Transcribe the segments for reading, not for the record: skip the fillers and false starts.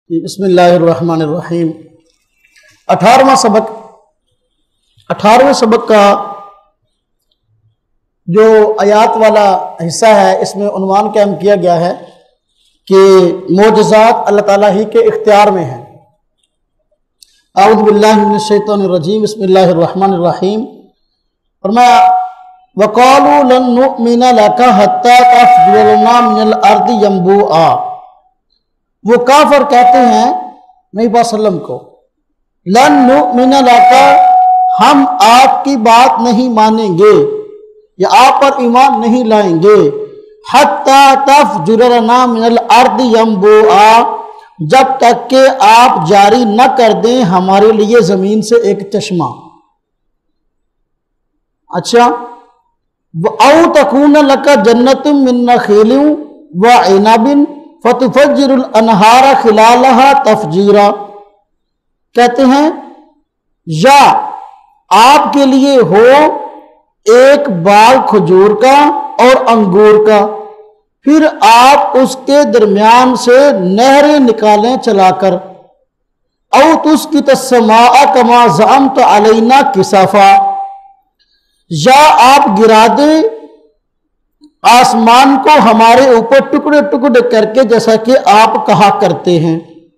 بسم اللہ الرحمن الرحیم۔ 18واں سبق کا جو آیات والا حصہ ہے، اس میں عنوان قائم کیا گیا ہے کہ معجزات اللہ تعالیٰ ہی کے اختیار میں ہیں۔ اعوذ باللہ من الشیطان الرجیم، بسم اللہ الرحمن الرحیم۔ فرمایا وَقَالُوا لَن نُؤْمِنَ لَكَ حَتَّى تَفْجُرَ لَنَا مِنَ الْأَرْضِ يَنبُوعًا۔ وہ کافر کہتے ہیں نبی صلی اللہ علیہ وسلم کو، لَن نُؤْمِنَ لَكَ، ہم آپ کی بات نہیں مانیں گے یا آپ پر ایمان نہیں لائیں گے، حَتَّى تَفْجُرَ لَنَا مِنَ الْأَرْضِ يَنبُوعًا، جب تک کہ آپ جاری نہ کر دیں ہمارے لیے زمین سے ایک چشمہ۔ اچھا، أَوْ تَكُونَ لَكَ جَنَّةٌ مِّن نَخِيلٍ وَعِنَبٍ فَتُفَجِّرُ الْأَنْهَارَ خِلَالَهَا تَفْجِيرًا، کہتے ہیں یا آپ کے لیے ہو ایک باغ کھجور کا اور انگور کا، پھر آپ اس کے درمیان سے نہریں نکالیں چلا کر، أَوْ تُسْقِطَ السَّمَاءَ كَمَا زَعَمْتَ عَلَيْنَا كِسَفًا، یا آپ گرا دیں آسمان کو ہمارے اوپر ٹکڑے ٹکڑے کر کے جیسا کہ آپ کہا کرتے ہیں،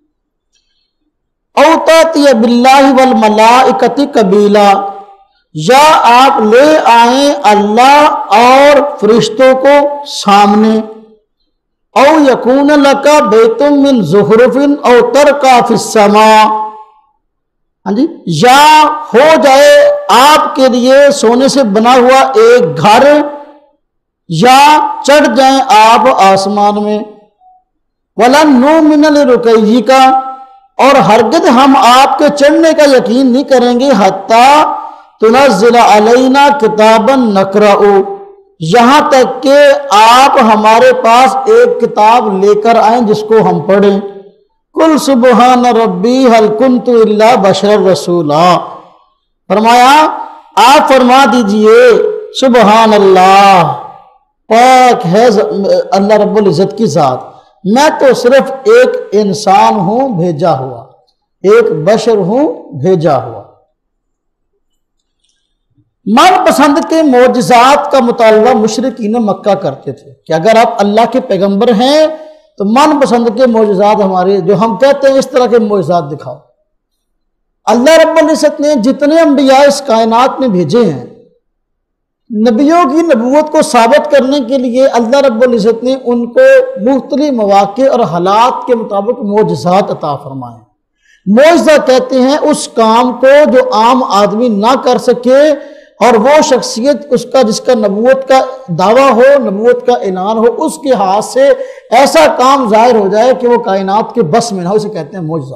أَوْ تَأْتِيَ بِاللَّهِ وَالْمَلَائِكَةِ قَبِيلًا، یا آپ لے آئیں اللہ اور فرشتوں کو سامنے، أَوْ يَكُونَ لَكَ بَيْتٌ مِّن زُخْرُفٍ أَوْ تَرْقَىٰ فِي السَّمَاءِ، یا ہو جائے آپ کے لیے سونے سے بنا ہوا ایک گھر، یا چڑھ جائیں آپ آسمان میں، وَلَن نُؤْمِنَ لِرُقِيِّكَ، اور ہرگز ہم آپ کے چڑھنے کا یقین نہیں کریں گے، حَتَّىٰ تُنَزِّلَ عَلَيْنَا كِتَابًا نَقْرَؤُ، یہاں تک کہ آپ ہمارے پاس ایک کتاب لے کر آئیں جس کو ہم پڑھیں۔ قُلْ سُبْحَانَ رَبِّي هَلْ كُنْتُ إِلَّا بَشَرًا رَسُولًا، فرمایا آپ فرما دیجئے سبحان اللہ، پاک ہے اللہ رب العزت کی ذات، میں تو صرف ایک انسان ہوں بھیجا ہوا، ایک بشر ہوں بھیجا ہوا۔ من پسند کے معجزات کا مطالبہ مشرکین مکہ کرتے تھے کہ اگر آپ اللہ کے پیغمبر ہیں تو من پسند کے معجزات ہمارے جو ہم کہتے ہیں اس طرح کے معجزات دکھاؤ۔ اللہ رب العزت نے جتنے انبیاء اس کائنات میں بھیجے ہیں، نبیوں کی نبوت کو ثابت کرنے کے لیے اللہ رب العزت نے ان کو مختلف مواقع اور حالات کے مطابق معجزات عطا فرمائے۔ معجزہ کہتے ہیں اس کام کو جو عام آدمی نہ کر سکے، اور وہ شخصیت اس کا جس کا نبوت کا دعویٰ ہو، نبوت کا اعلان ہو، اس کے ہاتھ سے ایسا کام ظاہر ہو جائے کہ وہ کائنات کے بس میں نہ ہو، اسے کہتے ہیں معجزہ۔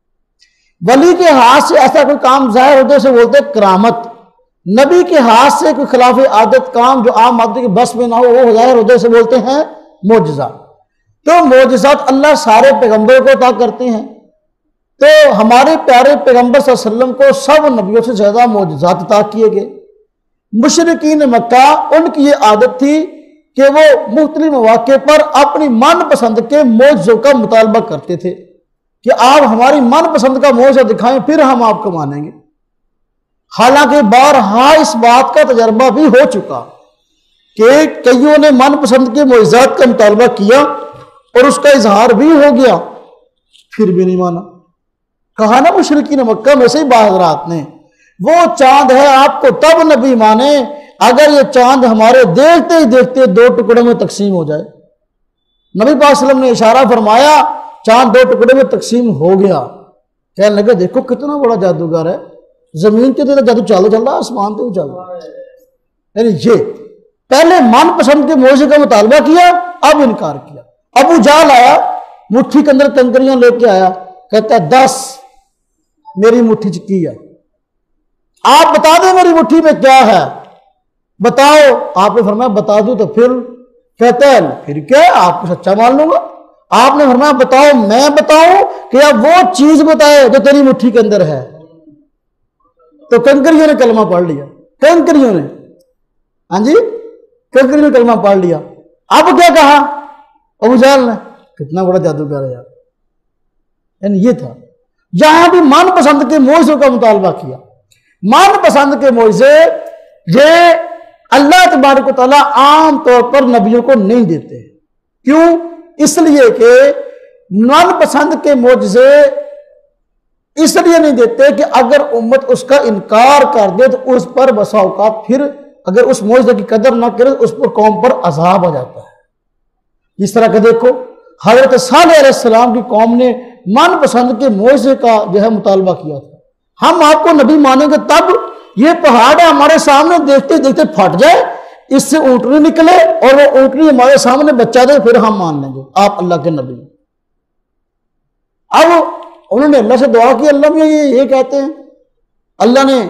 ولی کے ہاتھ سے ایسا کوئی کام ظاہر ہو جائے اسے بولتے ہیں کرامت۔ نبی کے ہاتھ سے کوئی خلاف عادت کام جو عام آدمی کے بس میں نہ ہو وہ ظاہر ہو جائے اسے بولتے ہیں معجزہ۔ تو معجزات اللہ سارے پیغمبروں کو عطا کرتے ہیں، تو ہمارے پیارے پیغمبر صلی اللہ علیہ وسلم کو سب نبیوں سے زیادہ معجزات عطا کیے گئے۔ مشرکین مکہ ان کی یہ عادت تھی کہ وہ مختلف مواقع پر اپنی من پسند کے معجزوں کا مطالبہ کرتے تھے کہ آپ ہماری من پسند کا معجزہ دکھائیں پھر ہم آپ کو مانیں گے۔ حالانکہ بارہا اس بات کا تجربہ بھی ہو چکا کہ کئیوں نے من پسند کے معجزات کا مطالبہ کیا اور اس کا اظہار بھی ہو گیا، پھر بھی نہیں مانا۔ کہا نا مشرکین مکہ میں سے ہی بعض حضرات نے، وہ چاند ہے آپ کو تب نبی مانے اگر یہ چاند ہمارے دیکھتے ہی دیکھتے دو ٹکڑوں میں تقسیم ہو جائے۔ نبی پاک صلی اللہ علیہ وسلم نے اشارہ فرمایا، چاند دو ٹکڑوں میں تقسیم ہو گیا، کہنے لگا دیکھو کتنا بڑا جادوگر ہے، زمین کے تو جادو چل رہا، آسمان تو چل رہا۔ یعنی یہ پہلے من پسند کے معجزے کا مطالبہ کیا، اب انکار کیا۔ ابو جہل آیا، مٹھی کے اندر کنکریاں لے کے آیا، کہتا ہے 10 میری مٹھی چکی ہے، آپ بتا دیں میری مٹھی میں کیا ہے، بتاؤ۔ آپ نے فرمایا بتا دوں تو پھر، کہتا ہے پھر کیا، آپ کو سچا مان لوں گا۔ آپ نے فرمایا بتاؤ، میں بتاؤں کہ اب وہ چیز بتائے جو تیری مٹھی کے اندر ہے۔ تو کنکریوں نے کلمہ پڑھ لیا، کنکریوں نے، ہاں جی، کنکریوں نے کلمہ پڑھ لیا۔ اب کیا کہا ابو جہل نے، کتنا بڑا جادوگر ہے یار، یعنی یہ تھا. یہاں بھی من پسند کے معجزوں کا مطالبہ کیا. من پسند کے معجزے یہ اللہ تبارک و تعالیٰ عام طور پر نبیوں کو نہیں دیتے. کیوں؟ اس لیے کہ من پسند کے معجزے اس لیے نہیں دیتے کہ اگر امت اس کا انکار کر دے تو اس پر بسا اوقات پھر اگر اس معجزے کی قدر نہ کرے اس پر قوم پر عذاب آ جاتا ہے. اس طرح کہ دیکھو حضرت صالح علیہ السلام کی قوم نے من پسند کے معجزے کا جو ہے مطالبہ کیا تھا. ہم آپ کو نبی مانیں گے تب یہ پہاڑ ہے ہمارے سامنے دیکھتے دیکھتے پھٹ جائے، اس سے اونٹنی نکلے اور وہ اونٹنی ہمارے سامنے بچہ دے، پھر ہم مان لیں گے آپ اللہ کے نبی. اب انہوں نے اللہ سے دعا کی، اللہ میں یہ کہتے ہیں. اللہ نے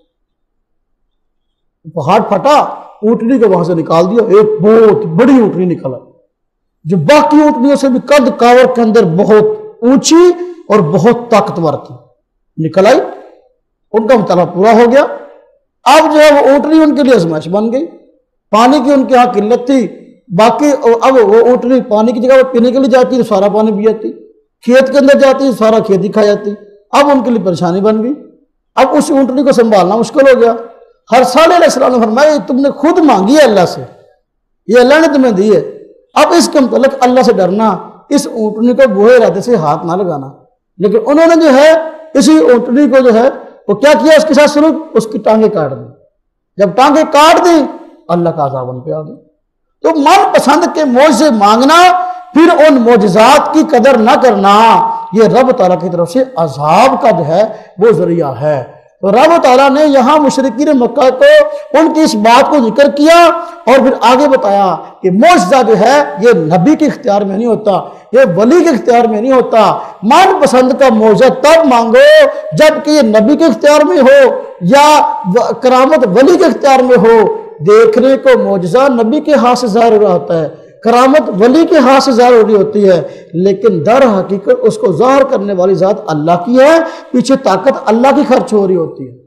پہاڑ پھٹا، اونٹنی کو وہاں سے نکال دیا، ایک بہت بڑی اونٹنی نکلا جو باقی اونٹنیوں سے بھی قد کاور کے اندر بہت اونچی اور بہت طاقتور تھی. نکل آئی، ان کا مطالبہ پورا ہو گیا. اب جو ہے وہ اونٹنی ان کے لیے آزمائش بن گئی. پانی کی ان کے ہاں قلت تھی، باقی اب وہ اونٹنی پانی کی جگہ وہ پینے کے لیے جاتی تو سارا پانی پی جاتی، کھیت کے اندر جاتی سارا کھیت ہی کھا جاتی. اب ان کے لیے پریشانی بن گئی. اب اس اونٹنی کو سنبھالنا مشکل ہو گیا. ہر صالح علیہ السلام نے فرمایا تم نے خود مانگی ہے اللہ سے، یہ اللہ نے تمہیں دی ہے، اب اس کے متعلق اللہ سے ڈرنا، اس اونٹنی کو بوئے ارادے سے ہاتھ نہ لگانا. لیکن انہوں نے جو ہے اسی اونٹنی کو جو ہے وہ کیا کیا، اس کے ساتھ سلوک، اس کی ٹانگیں کاٹ دی. جب ٹانگیں کاٹ دی اللہ کا عذاب ان پہ آ گیا. تو من پسند کے معجزے مانگنا پھر ان معجزات کی قدر نہ کرنا یہ رب تعالیٰ کی طرف سے عذاب کا جو ہے وہ ذریعہ ہے. تو رب تعالیٰ نے یہاں مشرکین مکہ کو ان کی اس بات کو ذکر کیا اور پھر آگے بتایا کہ معجزہ جو ہے یہ نبی کے اختیار میں نہیں ہوتا، یہ ولی کے اختیار میں نہیں ہوتا. من پسند کا معجزہ تب مانگو جب کہ یہ نبی کے اختیار میں ہو یا کرامت ولی کے اختیار میں ہو. دیکھنے کو معجزہ نبی کے ہاتھ سے ظاہر ہو رہا ہوتا ہے، کرامت ولی کے ہاتھ سے ظاہر ہو رہی ہوتی ہے، لیکن در حقیقت اس کو ظاہر کرنے والی ذات اللہ کی ہے، پیچھے طاقت اللہ کی خرچ ہو رہی ہوتی ہے.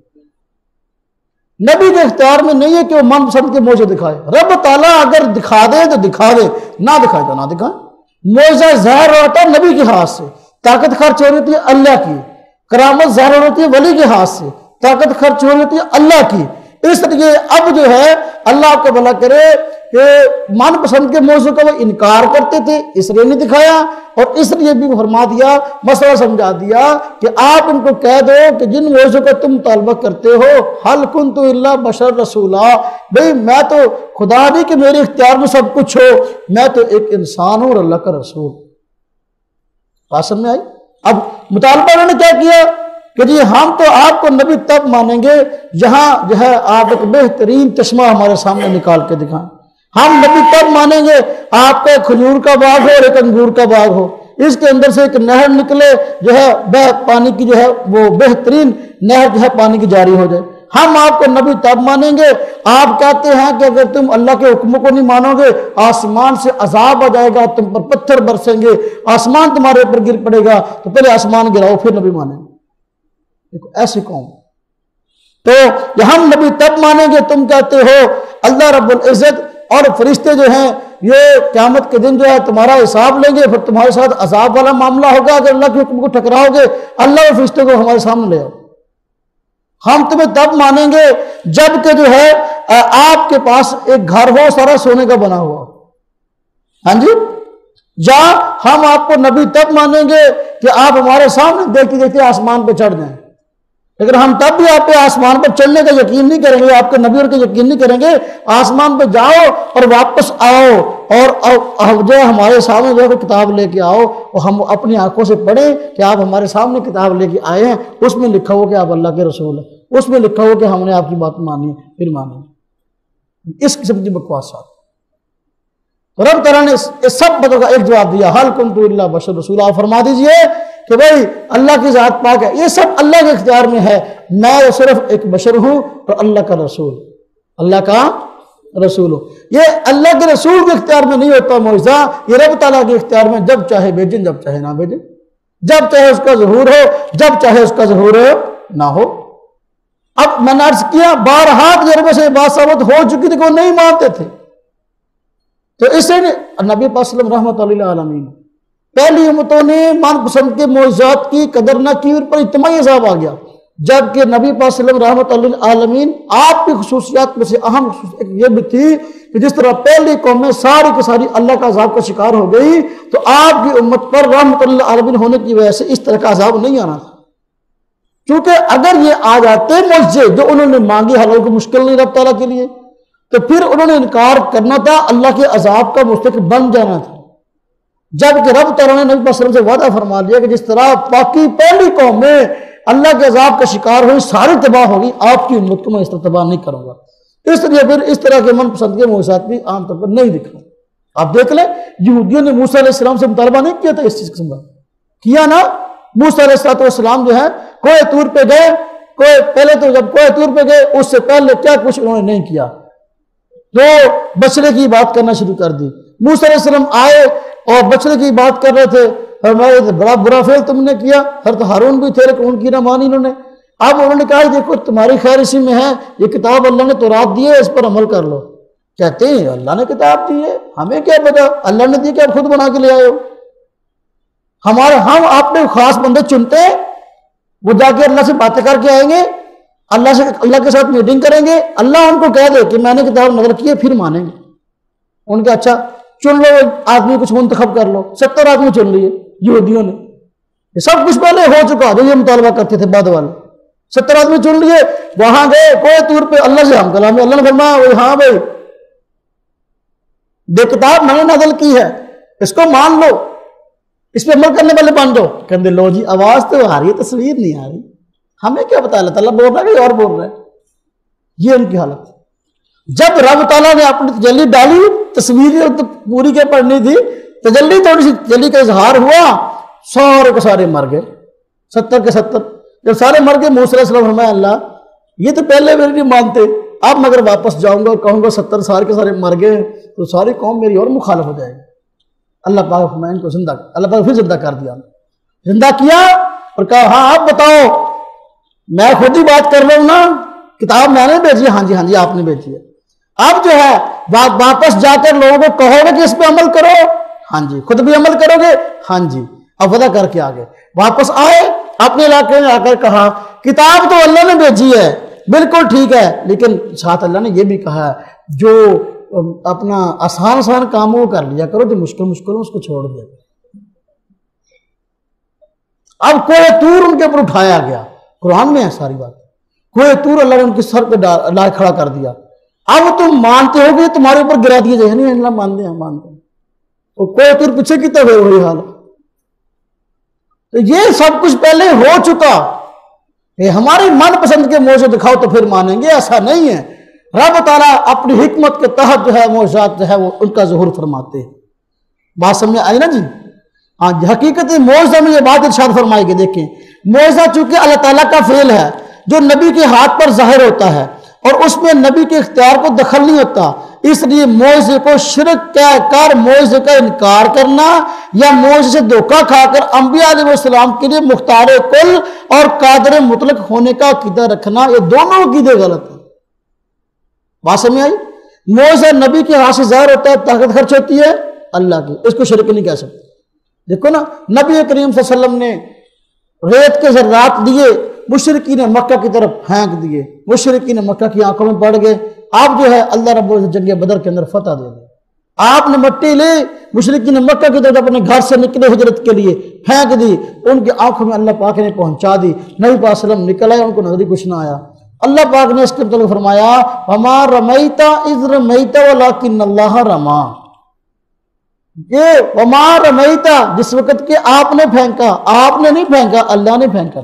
نبی کے اختیار میں نہیں ہے کہ وہ من پسند کے معجزے دکھائے. رب تعالیٰ اگر دکھا دے تو دکھا دے، نہ دکھائے تو نہ دکھائے. معجزہ ظاہر ہو رہا ہے نبی کے ہاتھ سے، طاقت خرچ ہو رہی ہوتی ہے اللہ کی. کرامت ظاہر ہو رہی ہوتی ہے ولی کے ہاتھ سے، طاقت خرچ ہو رہی ہوتی ہے اللہ کی. اس لیے اب جو ہے اللہ آپ کو بھلا کرے کہ من پسند کے موضوع کا وہ انکار کرتے تھے، اس لیے نہیں دکھایا. اور اس لیے بھی فرما دیا، مسئلہ سمجھا دیا کہ آپ ان کو کہہ دو کہ جن موضوع کا تم مطالبہ کرتے ہو، حل کنت الا بشر رسولا، بھئی میں تو خدا نہیں کہ میرے اختیار میں سب کچھ ہو، میں تو ایک انسان ہوں اور اللہ کا رسول. بات سمجھ میں آئی؟ اب مطالبہ انہوں نے کیا کیا کہ جی ہم تو آپ کو نبی تب مانیں گے جہاں جو ہے آپ ایک بہترین چشمہ ہمارے سامنے نکال کے دکھائیں. ہم نبی تب مانیں گے آپ کا ایک کھجور کا باغ ہو اور ایک انگور کا باغ ہو، اس کے اندر سے ایک نہر نکلے جو ہے پانی کی جو ہے وہ بہترین نہر جو ہے پانی کی جاری ہو جائے. ہم آپ کو نبی تب مانیں گے. آپ کہتے ہیں کہ اگر تم اللہ کے حکموں کو نہیں مانو گے آسمان سے عذاب آ جائے گا، تم پر پتھر برسیں گے، آسمان تمہارے اوپر گر پڑے گا، تو پہلے آسمان گراؤ پھر نبی مانیں گے. ایسی قوم. تو ہم نبی تب مانیں گے، تم کہتے ہو اللہ رب العزت اور فرشتے جو ہیں یہ قیامت کے دن جو ہے تمہارا حساب لیں گے، پھر تمہارے ساتھ عذاب والا معاملہ ہوگا اگر اللہ کے حکم کو ٹکراؤ گے. اللہ اور فرشتے کو ہمارے سامنے لے آؤ. ہم تمہیں تب مانیں گے جب کہ جو ہے آپ کے پاس ایک گھر ہو سارا سونے کا بنا ہوا. ہاں جی، یا ہم آپ کو نبی تب مانیں گے کہ آپ ہمارے سامنے دیکھتے دیکھتے آسمان پہ چڑھ جائیں. لیکن ہم تب بھی آپ پہ آسمان پر چڑھنے کا یقین نہیں کریں گے، آپ کے نبی اور کے یقین نہیں کریں گے. آسمان پہ جاؤ اور واپس آؤ اور جو ہمارے سامنے جو ہے کتاب لے کے آؤ اور ہم اپنی آنکھوں سے پڑھیں کہ آپ ہمارے سامنے کتاب لے کے آئے ہیں، اس میں لکھا ہو کہ آپ اللہ کے رسول ہیں، اس میں لکھا ہو کہ ہم نے آپ کی بات مانی ہے، پھر مانیں. اس قسم کی بکواسات. رب تعالیٰ نے اس سب باتوں کا ایک جواب دیا، حل کنت الا بشر رسول. آپ فرما دیجئے کہ بھئی اللہ کی ذات پاک ہے، یہ سب اللہ کے اختیار میں ہے، میں صرف ایک بشر ہوں اور اللہ کا رسول، اللہ کا رسول ہوں. یہ اللہ کے رسول کے اختیار میں نہیں ہوتا معجزہ، یہ رب تعالیٰ کے اختیار میں، جب چاہے بھیجیں جب چاہے نہ بھیجیں، جب چاہے اس کا ظہور ہو جب چاہے اس کا ظہور نہ ہو. اب میں نے عرض کیا بارہا تجربے سے بات ثابت ہو چکی تھی کہ وہ نہیں مانتے تھے. تو اس سے نبی پاک صلی اللہ علیہ وسلم رحمت اللہ عالمین پہلی امتوں نے من پسند کے معجزات کی قدر نہ کی، ان پر اجتماعی عذاب آ گیا، جبکہ نبی پاک صلی اللہ علیہ وسلم رحمۃ للعالمین آپ کی خصوصیات میں سے اہم خصوصیت یہ بھی تھی کہ جس طرح پہلی قومیں ساری کی ساری اللہ کا عذاب کا شکار ہو گئی، تو آپ کی امت پر رحمۃ للعالمین ہونے کی وجہ سے اس طرح کا عذاب نہیں آنا تھا، کیونکہ اگر یہ آ جاتے معجزے جو انہوں نے مانگی، حالانکہ کوئی مشکل نہیں رب تعالیٰ کے لیے، تو پھر انہوں نے انکار کرنا تھا، اللہ کے عذاب کا مستحق بن جانا تھا، جبکہ رب تعالیٰ نے نبی صلی اللہ علیہ وسلم سے وعدہ فرما دیا کہ جس طرح باقی پہلی قومیں اللہ کے عذاب کا شکار ہوئی، ساری تباہ ہوگی، آپ کی امت کو میں اس طرح تباہ نہیں کروں گا۔ اس لیے پھر اس طرح کے من پسند کے معجزات بھی عام طور پر نہیں دکھا۔ آپ دیکھ لیں، یہودیوں نے موسیٰ علیہ السلام سے مطالبہ نہیں کیا تھا اس چیز قسم کا، کیا نا؟ موسیٰ علیہ السلام جو ہے کوہ طور پہ گئے، پہلے تو جب کوہ طور پہ گئے اس سے پہلے کیا کچھ انہوں نے نہیں کیا، تو بچڑے کی بات کرنا شروع کر دی۔ موسیٰ علیہ السلام آئے اور بچڑے کی بات کر رہے تھے، فرمایا بڑا برا فعل تم نے کیا، حضرت ہارون بھی تھے لیکن ان کی نہ مانی انہوں نے۔ اب انہوں نے کہا دیکھو تمہاری خیر اسی میں ہے، یہ کتاب اللہ نے تورات دی ہے، اس پر عمل کر لو۔ کہتے ہیں اللہ نے کتاب دی ہے، ہمیں کیا پتا، اللہ نے دی کہ آپ خود بنا کے لے آئے ہو۔ ہم اپنے خاص بندے چنتے ہیں، وہ جا کے اللہ سے باتیں کر کے آئیں گے، اللہ کے ساتھ میٹنگ کریں گے، اللہ ان کو کہہ دے کہ میں نے کتاب نظر کی ہے، پھر مانیں گے۔ ان کے اچھا چن لو آدمی، کچھ منتخب کر لو، 70 آدمی چن لیے یہودیوں نے، یہ سب کچھ پہلے ہو چکا جو یہ مطالبہ کرتے تھے بعد والے، 70 آدمی چن لیے، وہاں گئے کوہ طور پہ اللہ سے ہم کلام، اللہ نے فرمایا ہاں بھائی یہ کتاب میں نے نازل کی ہے، اس کو مان لو، اس پہ عمل کرنے والے بن جاؤ۔ کہتے لو جی آواز تو آ رہی ہے، تصویر نہیں آ رہی، ہمیں کیا پتا اللہ تعالیٰ بول رہا ہے کہ اور بول رہا ہے۔ یہ ان کی حالت۔ جب رب تعالیٰ نے اپنی تجلی ڈالی، تصویر تو پوری کے پڑھنی تھی، تجلی تھوڑی سی تجلی کا اظہار ہوا، سارے کے سارے مر گئے، 70 کے 70۔ جب سارے مر گئے، موسیٰ علیہ السلام فرمایا اللہ یہ تو پہلے میرے نہیں مانتے، اب میں اگر واپس جاؤں گا اور کہوں گا 70 سارے کے سارے مر گئے تو ساری قوم میری اور مخالف ہو جائے گی۔ اللہ پاک فرمایا ان کو زندہ، اللہ پاک پھر زندہ کر دیا، زندہ کیا اور کہا ہاں آپ بتاؤ، میں خود ہی بات کر رہا ہوں نا، کتاب میں نے بھیجی، ہاں جی آپ نے بھیجی ہے، اب جو ہے واپس جا کر لوگوں کو کہو گے کہ اس پہ عمل کرو، ہاں جی، خود بھی عمل کرو گے، ہاں جی، اب وعدہ کر کے آگے واپس آئے، اپنے علاقے میں آ کر کہا کتاب تو اللہ نے بھیجی ہے، بالکل ٹھیک ہے، لیکن ساتھ اللہ نے یہ بھی کہا ہے جو اپنا آسان کاموں کر لیا کرو، جو مشکل اس کو چھوڑ دیا۔ اب کوہ طور ان کے اوپر اٹھایا گیا، قرآن میں ہے ساری بات، کوہ طور اللہ نے ان کے سر پہ لا کھڑا کر دیا، اب تم مانتے ہو کہ تمہارے اوپر گرا دیے جائے، نہیں اللہ مانتے ہیں تو کوہ طور پیچھے کی طرف وہی حال ہے۔ تو یہ سب کچھ پہلے ہو چکا، یہ ہماری من پسند کے معجزے دکھاؤ تو پھر مانیں گے، ایسا نہیں ہے۔ رب تعالیٰ اپنی حکمت کے تحت جو ہے معجزات جو ہے وہ ان کا ظہور فرماتے ہیں۔ بات سمجھ آئی نا جی؟ ہاں جی، حقیقت معجزہ میں یہ بات ارشاد فرمائی کہ دیکھیں معجزہ چونکہ اللہ تعالیٰ کا فعل ہے جو نبی کے ہاتھ پر ظاہر ہوتا ہے اور اس میں نبی کے اختیار کو دخل نہیں ہوتا، اس لیے معجزے کو شرک کہہ کر معجزے کا انکار کرنا یا معجزے سے دھوکہ کھا کر انبیاء علیہ السلام کے لیے مختار کل اور قادر مطلق ہونے کا عقیدہ رکھنا، یہ دونوں عقیدے غلط ہیں۔ بات سمجھ آئی؟ معجزہ نبی کے ہاتھ سے ظاہر ہوتا ہے، طاقت خرچ ہوتی ہے اللہ کی، اس کو شرک نہیں کہہ سکتے۔ دیکھو نا نبی کریم صلی اللہ علیہ وسلم نے ریت کے ذرات دیے، مشرکین مکہ کی طرف پھینک دیے، مشرکین مکہ کی آنکھوں میں پڑ گئے، آپ جو ہے اللہ رب العزت جنگ بدر کے اندر فتح دے دی، آپ نے مٹی لی، مشرکین مکہ کی طرف اپنے گھر سے نکلے ہجرت کے لیے پھینک دی، ان کی آنکھوں میں اللہ پاک نے پہنچا دی، نبی پاک صلی اللہ علیہ وسلم نکل آئے، ان کو نظر ہی کچھ نہ آیا۔ اللہ پاک نے اس کے متعلق فرمایا وَمَا رَمَيْتَ إِذْ رَمَيْتَ وَلَكِنَّ اللَّهَ رَمَى، یہ وَمَا رَمَيْتَ جس وقت کہ آپ نے پھینکا، آپ نے نہیں پھینکا، اللہ نے پھینکا،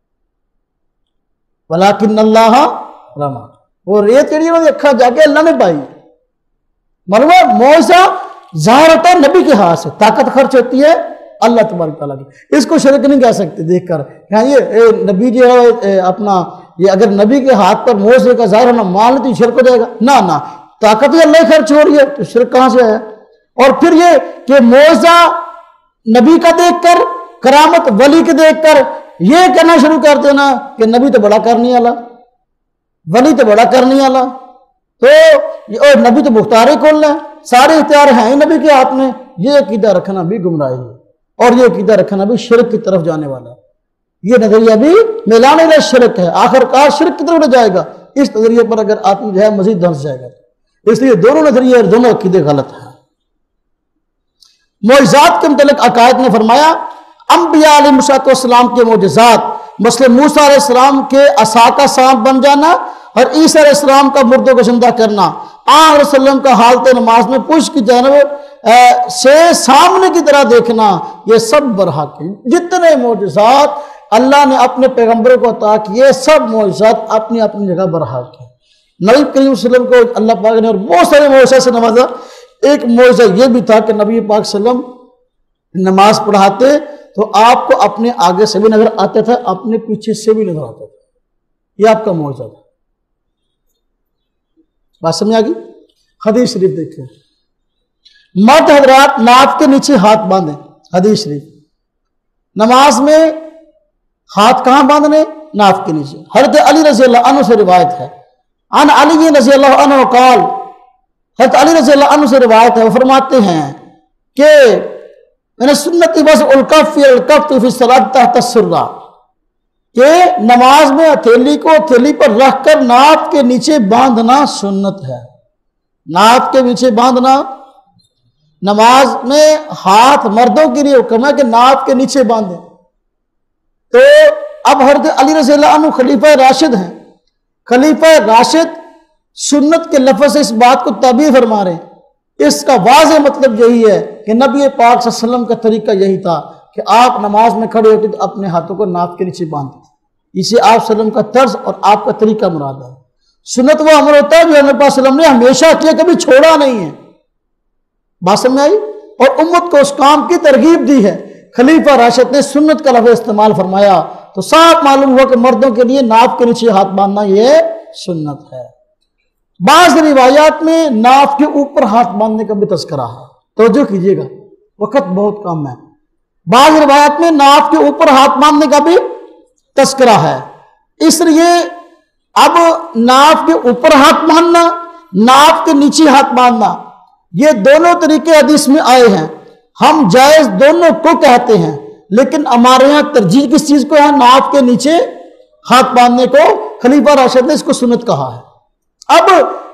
وَلَكِنَّ اللَّهَ رَمَى، وہ ریت چڑی انہوں نے اکھا جا کے اللہ نے پائی۔ معلوم معجزہ ظاہر ہوتا ہے نبی کے ہاتھ سے، طاقت خرچ ہوتی ہے اللہ تبارک تعالیٰ کی، اس کو شرک نہیں کہہ سکتے دیکھ کر کہ یہ نبی جو ہے اپنا یہ اگر نبی کے ہاتھ پر معجزے کا ظاہر ہونا مان لے تو یہ شرک ہو جائے گا، نہ طاقت ہی اللہ خرچ ہو رہی ہے تو شرک کہاں سے آیا؟ اور پھر یہ کہ معجزہ نبی کا دیکھ کر، کرامت ولی کے دیکھ کر یہ کہنا شروع کر دینا کہ نبی تو بڑا کرنے والا، ولی تو بڑا کرنے والا، تو نبی تو مختار کل ہے، سارے اختیار ہیں نبی کے ہاتھ میں، یہ عقیدہ رکھنا بھی گمراہی ہے۔ اور یہ عقیدہ رکھنا بھی شرک کی طرف جانے والا ہے. یہ نظریہ بھی میلان الی شرک ہے، آخر کار شرک کی طرف لے جائے گا. اس نظریے پر اگر آدمی جو ہے مزید دھنس جائے گا. اس لیے دونوں نظریے اور دونوں عقیدے غلط ہیں. معجزات کے متعلق عقائد نے فرمایا انبیاء علیہ السلام کے معجزات مثلا موسیٰ علیہ السلام کے عصا کا سانپ بن جانا اور عیسیٰ علیہ السلام کا مردوں کو زندہ کرنا، آن علیہ وسلم کا حالت نماز میں پشت کی جانب سے سامنے کی طرح دیکھنا، یہ سب برحق ہیں. جتنے معجزات اللہ نے اپنے پیغمبروں کو عطا کیے سب معجزات اپنی اپنی جگہ برحق ہیں. نبی کریم صلی اللہ علیہ وسلم کو اللہ پاک نے اور بہت سارے معجزات سے نوازا. ایک معجزہ یہ بھی تھا کہ نبی پاک صلی اللہ علیہ وسلم نماز پڑھاتے تو آپ کو اپنے آگے سے بھی نظر آتا تھا، اپنے پیچھے سے بھی نظر آتا تھا. یہ آپ کا معجزہ تھا. بات سمجھ آ گئی؟ حدیث شریف دیکھیں، مرد حضرات ناف کے نیچے ہاتھ باندھیں. حدیث شریف نماز میں ہاتھ کہاں باندھنے؟ ناف کے نیچے. حضرت علی رضی اللہ عنہ سے روایت ہے، عن علی رضی اللہ عنہ قال، حضرت علی رضی اللہ عنہ سے روایت ہے، وہ فرماتے ہیں کہ میں نے سنتی بس الکف فی الصلاۃ تحت السرہ، کہ نماز میں ہتھیلی کو ہتھیلی پر رکھ کر ناف کے نیچے باندھنا سنت ہے. ناف کے نیچے باندھنا نماز میں ہاتھ مردوں کے لیے حکم ہے کہ ناف کے نیچے باندھیں. تو اب حضرت علی رضی اللہ عنہ خلیفہ راشد ہیں. خلیفہ راشد سنت کے لفظ سے اس بات کو تعبیر فرما رہے ہیں. اس کا واضح مطلب یہی ہے کہ نبی پاک صلی اللہ علیہ وسلم کا طریقہ یہی تھا کہ آپ نماز میں کھڑے ہوتے تو اپنے ہاتھوں کو ناف کے نیچے باندھتے تھے. اسے آپ صلی اللہ علیہ وسلم کا طرز اور آپ کا طریقہ مراد ہے. سنت وہ عمل ہوتا ہے جو نبی پاک صلی اللہ علیہ وسلم نے ہمیشہ کیا، کبھی چھوڑا نہیں ہے. بات سمجھ آئی؟ اور امت کو اس کام کی ترغیب دی ہے. خلیفہ راشد نے سنت کا لفظ استعمال فرمایا تو صاف معلوم ہوا کہ مردوں کے لیے ناف کے نیچے ہاتھ باندھنا یہ سنت ہے. بعض روایات میں ناف کے اوپر ہاتھ باندھنے کا بھی تذکرہ ہے. توجہ کیجیے گا، وقت بہت کم ہے. بعض روایات میں ناف کے اوپر ہاتھ باندھنے کا بھی تذکرہ ہے. اس لیے اب ناف کے اوپر ہاتھ باندھنا، ناف کے نیچے ہاتھ باندھنا، یہ دونوں طریقے حدیث میں آئے ہیں. ہم جائز دونوں کو کہتے ہیں، لیکن ہمارے ہاں ترجیح کس چیز کو ہے؟ ناف کے نیچے ہاتھ باندھنے کو. خلیفہ راشد نے اس کو سنت کہا ہے. اب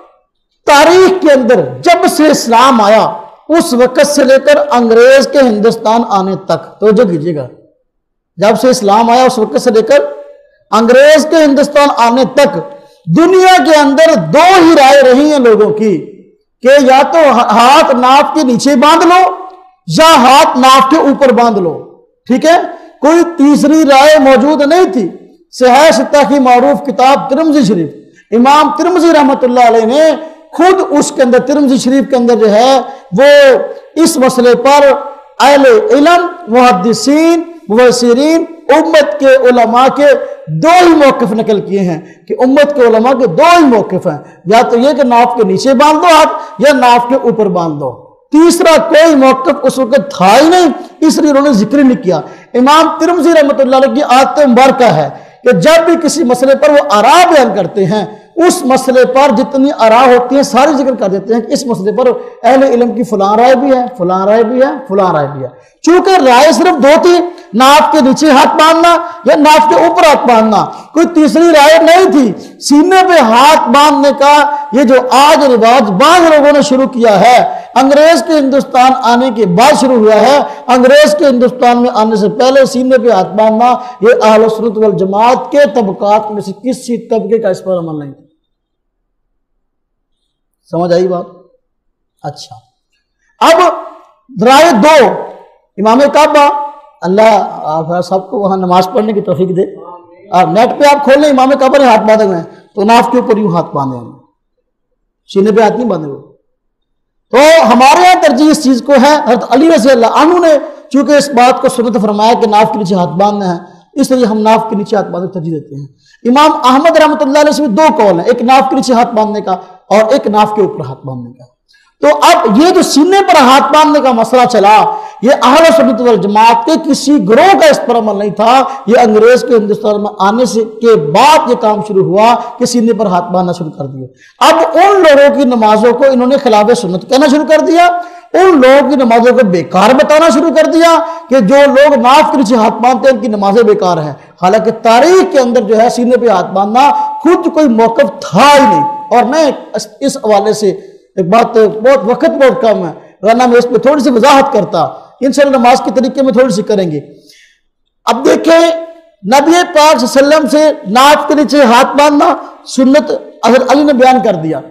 تاریخ کے اندر جب سے اسلام آیا اس وقت سے لے کر انگریز کے ہندوستان آنے تک، توجہ کیجیے گا، جب سے اسلام آیا اس وقت سے لے کر انگریز کے ہندوستان آنے تک دنیا کے اندر دو ہی رائے رہی ہیں لوگوں کی کہ یا تو ہاتھ ناف کے نیچے باندھ لو یا ہاتھ ناف کے اوپر باندھ لو. ٹھیک ہے؟ کوئی تیسری رائے موجود نہیں تھی. صحیح ستہ کی معروف کتاب ترمذی شریف، امام ترمذی رحمۃ اللہ علیہ نے خود اس کے اندر ترمذی شریف کے اندر جو ہے وہ اس مسئلے پر اہل علم، محدثین، مفسرین، امت کے علماء کے دو ہی موقف نقل کیے ہیں کہ امت کے علماء کے دو ہی موقف ہیں، یا تو یہ کہ ناف کے نیچے باندھ دو ہاتھ یا ناف کے اوپر باندھ دو. تیسرا کوئی موقف اس وقت تھا ہی نہیں، اس لیے انہوں نے ذکر نہیں کیا. امام ترمذی رحمۃ اللہ علیہ کی عادت مبارکہ ہے کہ جب بھی کسی مسئلے پر وہ آراء بیان کرتے ہیں اس مسئلے پر جتنی آراء ہوتی ہیں ساری ذکر کر دیتے ہیں کہ اس مسئلے پر اہل علم کی فلاں رائے بھی ہے، فلاں رائے بھی ہے، فلاں رائے بھی ہے. چونکہ رائے صرف دو تھی، ناف کے نیچے ہاتھ باندھنا یا ناف کے اوپر ہاتھ باندھنا، کوئی تیسری رائے نہیں تھی. سینے پہ ہاتھ باندھنے کا یہ جو آج رواج بعض لوگوں نے شروع کیا ہے، انگریز کے ہندوستان آنے کے بعد شروع ہوا ہے. انگریز کے ہندوستان میں آنے سے پہلے سینے پہ ہاتھ باندھنا یہ اہل سنت والجماعت کے طبقات میں سے کسی طبقے کا اس پر عمل نہیں تھا. سمجھ آئی بات؟ اچھا، اب رائے دو، امام کعبہ، اللہ آپ سب کو وہاں نماز پڑھنے کی توفیق دے. نیٹ پہ آپ کھول لیں، امام کعبہ نے ہاتھ باندھے ہوئے ہیں تو ناف کے اوپر یوں ہاتھ باندھے ہیں، سینے پہ ہاتھ نہیں باندھے ہوئے. تو ہمارے یہاں ترجیح اس چیز کو ہے. حضرت علی رضی اللہ عنہ نے چونکہ اس بات کو سنت فرمایا کہ ناف کے نیچے ہاتھ باندھنا ہے، اس لیے ہم ناف کے نیچے ہاتھ باندھنے کو ترجیح دیتے ہیں. امام احمد رحمۃ اللہ علیہ سے بھی دو قول ہیں، ایک ناف کے نیچے ہاتھ باندھنے کا اور ایک ناف کے اوپر ہاتھ باندھنے کا. تو اب یہ جو سینے پر ہاتھ باندھنے کا مسئلہ چلا، یہ اہل سنت والجماعت کے کسی گروہ کا اس پر عمل نہیں تھا، یہ انگریز کے ہندوستان میں آنے سے کے بعد یہ کام شروع ہوا کہ سینے پر ہاتھ باندھنا شروع کر دیا۔ اب ان لوگوں کی نمازوں کو انہوں نے خلاف سنت کہنا شروع کر دیا، ان لوگوں کی نمازوں کو بیکار بتانا شروع کر دیا کہ جو لوگ ناف کے نیچے ہاتھ باندھتے ہیں ان کی نمازیں بیکار ہیں، حالانکہ تاریخ کے اندر جو ہے سینے پہ ہاتھ باندھنا خود کوئی موقف تھا ہی نہیں۔ اور میں اس حوالے سے ایک بات، وقت بہت کم ہے ورنہ میں اس پہ تھوڑی سی وضاحت کرتا، انشاءاللہ نماز کے طریقے میں تھوڑی سی کریں گے۔ اب دیکھیں نبی پاک صلی اللہ علیہ وسلم سے ناف کے نیچے ہاتھ باندھنا سنت حضرت علی نے بیان کر دیا۔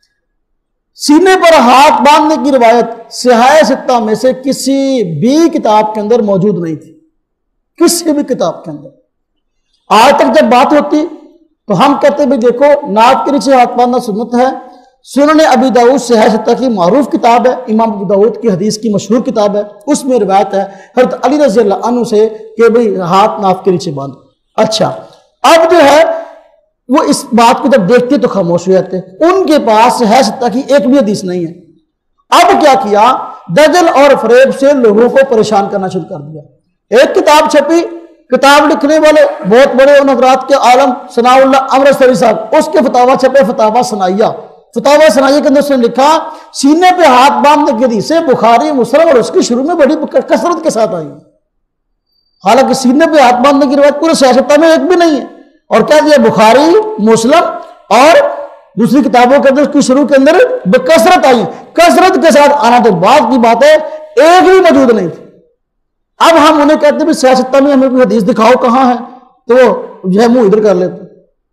سینے پر ہاتھ باندھنے کی روایت صحاح ستہ میں سے کسی بھی کتاب کے اندر موجود نہیں تھی، کسی بھی کتاب کے اندر۔ آج تک جب بات ہوتی تو ہم کہتے بھی دیکھو ناف کے نیچے ہاتھ باندھنا سنت ہے۔ سنن ابی داؤد صحاح ستہ کی معروف کتاب ہے، امام ابو داؤد کی حدیث کی مشہور کتاب ہے، اس میں روایت ہے حضرت علی رضی اللہ عنہ سے کہ بھئی ہاتھ ناف کے نیچے باندھو۔ اچھا، اب جو ہے وہ اس بات کو جب دیکھتے تو خاموش ہو جاتے، ان کے پاس صحاح ستہ کی ایک بھی حدیث نہیں ہے۔ اب کیا کیا، دجل اور فریب سے لوگوں کو پریشان کرنا شروع کر دیا۔ ایک کتاب چھپی، کتاب لکھنے والے بہت بڑے ان حضرات کے عالم ثناء اللہ امرتسری صاحب، اس کے فتاویٰ چھپے، فتاویٰ ثنائیہ۔ فتاویٰ ثنائیہ کے اندر اس نے لکھا سینے پہ ہاتھ باندھنے کی حدیثیں بخاری مسلم اور اس کی شروع میں بڑی کثرت کے ساتھ آئی، حالانکہ سینے پہ ہاتھ باندھنے کی روایت پورے صحاح ستہ میں ایک بھی نہیں ہے۔ اور کیا دیا، بخاری مسلم اور دوسری کتابوں کے اندر اس کی شروع کے اندر بکثرت آئی، کثرت کے ساتھ آنا تو بعد کی بات ہے، ایک بھی موجود نہیں تھی۔ اب ہم انہیں کہتے ہیں صحاح ستہ میں ہمیں کوئی حدیث دکھاؤ کہاں ہے، تو وہ جو ہے منہ ادھر کر لیتے۔